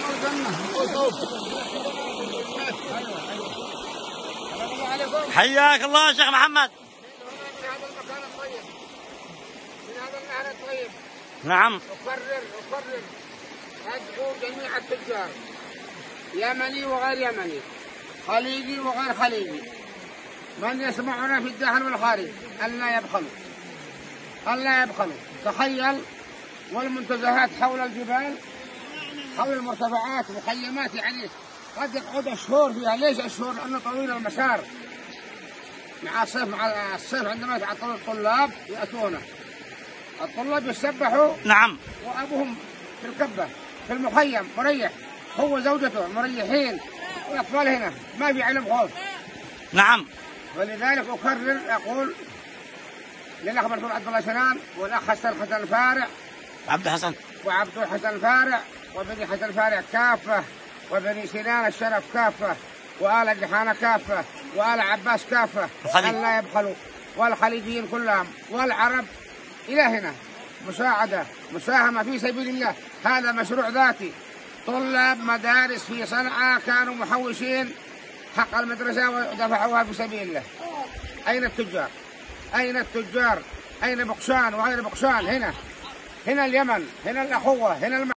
حياك الله يا شيخ محمد. من هذا المكان الطيب، من هذا النهر الطيب. نعم. أكرر أدعو جميع التجار، يمني وغير يمني، خليجي وغير خليجي، من يسمعنا في الداخل والخارج أن لا يبخلوا. تخيل، والمنتزهات حول الجبال، حول المرتفعات، مخيمات، يعني قد يقعد أشهر فيها. ليش أشهر؟ لأنه طويل المسار. مع الصيف عندما يتعطل الطلاب يأتون، الطلاب يسبحوا. نعم. وأبوهم في الكبة في المخيم مريح، هو زوجته مريحين، والأطفال هنا ما في علم خوف. نعم. ولذلك أكرر أقول للأخ مرحوم عبد الله سنان، والأخ حسن الفارع، عبد الحسن الفارع، وبني حسن الفارع كافة، وبني سنان الشرف كافة، وآل جحانة كافة، وآل عباس كافة، أن لا يبخلوا، والخليجيين كلهم، والعرب إلى هنا. مساهمة في سبيل الله، هذا مشروع ذاتي. طلاب مدارس في صنعاء كانوا محوشين حق المدرسة ودفعوها في سبيل الله. أين التجار؟ أين بقشان وغير بقشان؟ هنا اليمن، هنا الأخوة، هنا